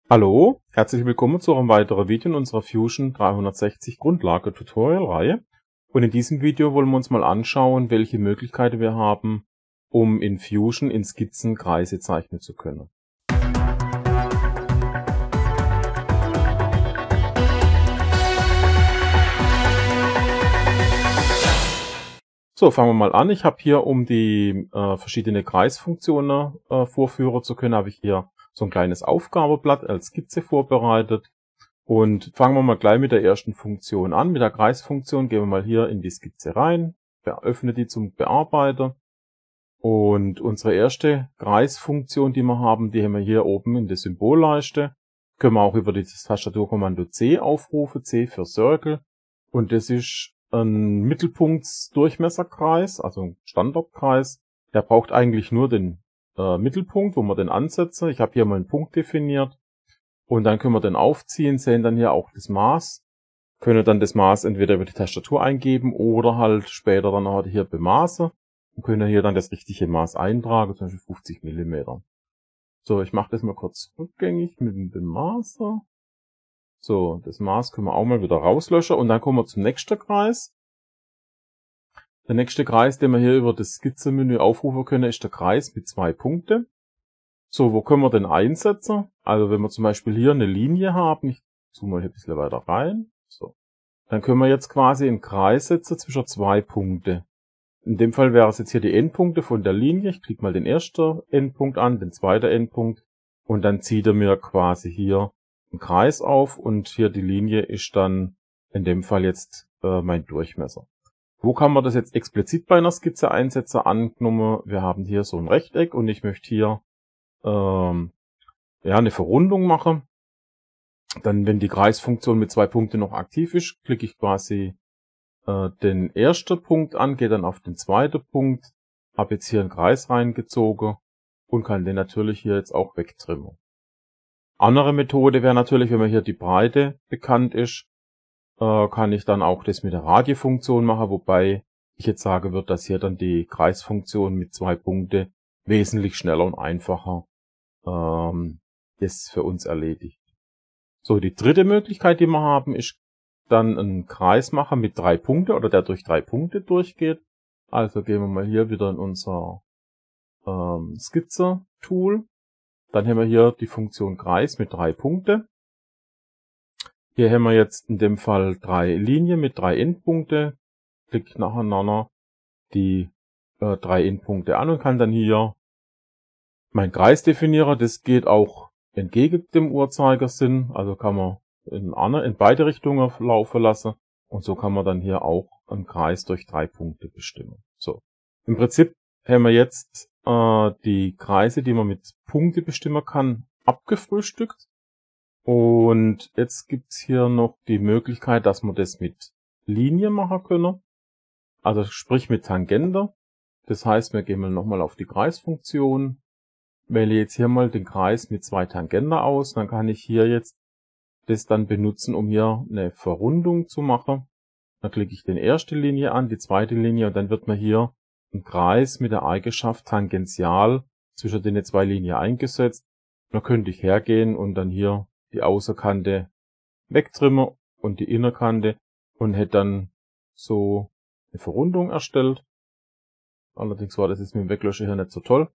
Hallo, herzlich willkommen zu einem weiteren Video in unserer Fusion 360 Grundlage Tutorial Reihe. Und in diesem Video wollen wir uns mal anschauen, welche Möglichkeiten wir haben, um in Fusion in Skizzen Kreise zeichnen zu können. So, fangen wir mal an. Ich habe hier, um die verschiedene Kreisfunktionen vorführen zu können, habe ich hier so ein kleines Aufgabeblatt als Skizze vorbereitet. Und fangen wir mal gleich mit der ersten Funktion an. Mit der Kreisfunktion gehen wir mal hier in die Skizze rein, öffne die zum Bearbeiter. Und unsere erste Kreisfunktion, die wir haben wir hier oben in der Symbolleiste. Können wir auch über das Tastaturkommando C aufrufen, C für Circle. Und das ist ein Mittelpunktsdurchmesserkreis, also ein Standardkreis. Der braucht eigentlich nur den Mittelpunkt, wo wir den ansetzen. Ich habe hier mal einen Punkt definiert. Und dann können wir den aufziehen, sehen dann hier auch das Maß. Können dann das Maß entweder über die Tastatur eingeben oder halt später dann auch hier bemaßen. Und können hier dann das richtige Maß eintragen, zum Beispiel 50 mm. So, ich mache das mal kurz rückgängig mit dem Bemaßer. So, das Maß können wir auch mal wieder rauslöschen. Und dann kommen wir zum nächsten Kreis. Der nächste Kreis, den wir hier über das Skizzenmenü aufrufen können, ist der Kreis mit 2 Punkten. So, wo können wir den einsetzen? Also wenn wir zum Beispiel hier eine Linie haben, ich zoome mal hier ein bisschen weiter rein, so, dann können wir jetzt quasi einen Kreis setzen zwischen 2 Punkte. In dem Fall wäre es jetzt hier die Endpunkte von der Linie. Ich klicke mal den ersten Endpunkt an, den zweiten Endpunkt und dann zieht er mir quasi hier einen Kreis auf und hier die Linie ist dann in dem Fall jetzt mein Durchmesser. Wo kann man das jetzt explizit bei einer Skizze einsetzen? Angenommen, wir haben hier so ein Rechteck und ich möchte hier eine Verrundung machen. Dann, wenn die Kreisfunktion mit 2 Punkten noch aktiv ist, klicke ich quasi den ersten Punkt an, gehe dann auf den zweiten Punkt, habe jetzt hier einen Kreis reingezogen und kann den natürlich hier jetzt auch wegtrimmen. Andere Methode wäre natürlich, wenn mir hier die Breite bekannt ist, kann ich dann auch das mit der Radiefunktion machen, wobei ich jetzt sagen würde, dass hier dann die Kreisfunktion mit 2 Punkten wesentlich schneller und einfacher das für uns erledigt. So, die dritte Möglichkeit, die wir haben, ist dann einen Kreis machen mit 3 Punkten oder der durch 3 Punkte durchgeht. Also gehen wir mal hier wieder in unser Skizze-Tool. Dann haben wir hier die Funktion Kreis mit 3 Punkten. Hier haben wir jetzt in dem Fall 3 Linien mit 3 Endpunkte. Klicke nacheinander die 3 Endpunkte an und kann dann hier mein Kreis definieren. Das geht auch entgegen dem Uhrzeigersinn. Also kann man in beide Richtungen laufen lassen. Und so kann man dann hier auch einen Kreis durch 3 Punkte bestimmen. So. Im Prinzip haben wir jetzt die Kreise, die man mit Punkte bestimmen kann, abgefrühstückt. Und jetzt gibt's hier noch die Möglichkeit, dass wir das mit Linie machen können. Also sprich mit Tangente. Das heißt, wir gehen mal nochmal auf die Kreisfunktion. Wähle jetzt hier mal den Kreis mit 2 Tangenten aus. Dann kann ich hier jetzt das dann benutzen, um hier eine Verrundung zu machen. Dann klicke ich die erste Linie an, die zweite Linie und dann wird mir hier ein Kreis mit der Eigenschaft tangential zwischen den 2 Linien eingesetzt. Dann könnte ich hergehen und dann hier die Außenkante wegtrimmen und die Innerkante und hätte dann so eine Verrundung erstellt. Allerdings war das jetzt mit dem Weglöschen hier nicht so toll.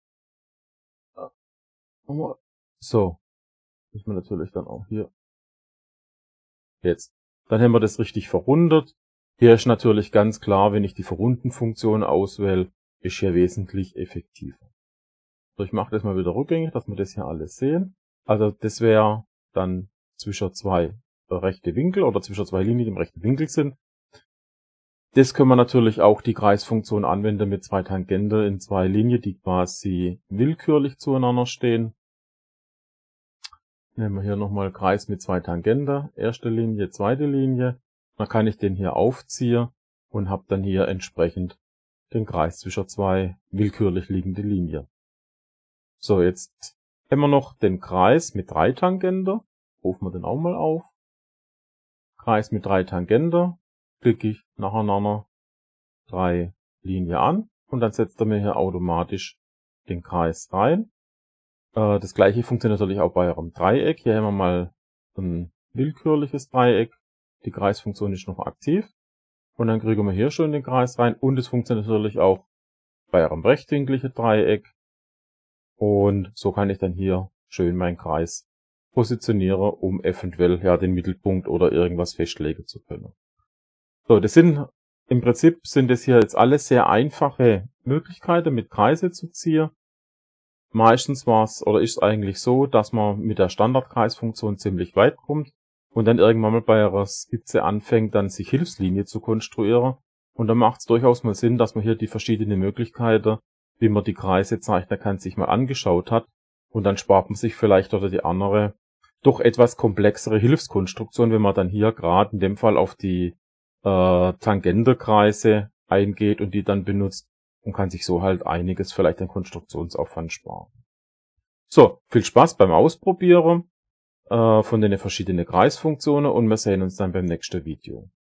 So, müssen wir natürlich dann auch hier. Jetzt. Dann haben wir das richtig verrundet. Hier ist natürlich ganz klar, wenn ich die Verrunden-Funktion auswähle, ist hier wesentlich effektiver. So, ich mache das mal wieder rückgängig, dass wir das hier alles sehen. Also das wäre dann zwischen 2 rechte Winkel oder zwischen 2 Linien, die im rechten Winkel sind. Das können wir natürlich auch die Kreisfunktion anwenden mit 2 Tangenten in 2 Linien, die quasi willkürlich zueinander stehen. Nehmen wir hier nochmal Kreis mit 2 Tangenten, erste Linie, zweite Linie. Dann kann ich den hier aufziehen und habe dann hier entsprechend den Kreis zwischen 2 willkürlich liegende Linien. So, jetzt haben wir noch den Kreis mit 3 Tangenten. Rufen wir den auch mal auf. Kreis mit 3 Tangenten. Klicke ich nacheinander 3 Linien an und dann setzt er mir hier automatisch den Kreis rein. Das gleiche funktioniert natürlich auch bei eurem Dreieck. Hier haben wir mal ein willkürliches Dreieck. Die Kreisfunktion ist noch aktiv. Und dann kriegen wir hier schon den Kreis rein. Und es funktioniert natürlich auch bei eurem rechtwinkligen Dreieck. Und so kann ich dann hier schön meinen Kreis positionieren, um eventuell ja den Mittelpunkt oder irgendwas festlegen zu können. So, im Prinzip sind das hier jetzt alles sehr einfache Möglichkeiten, mit Kreise zu ziehen. Meistens ist es eigentlich so, dass man mit der Standardkreisfunktion ziemlich weit kommt und dann irgendwann mal bei einer Skizze anfängt, dann sich Hilfslinie zu konstruieren. Und dann macht es durchaus mal Sinn, dass man hier die verschiedenen Möglichkeiten, wie man die Kreise zeichnen kann, sich mal angeschaut hat. Und dann spart man sich vielleicht oder die andere, doch etwas komplexere Hilfskonstruktion, wenn man dann hier gerade in dem Fall auf die Tangentekreise eingeht und die dann benutzt und kann sich so halt einiges vielleicht an Konstruktionsaufwand sparen. So, viel Spaß beim Ausprobieren von den verschiedenen Kreisfunktionen und wir sehen uns dann beim nächsten Video.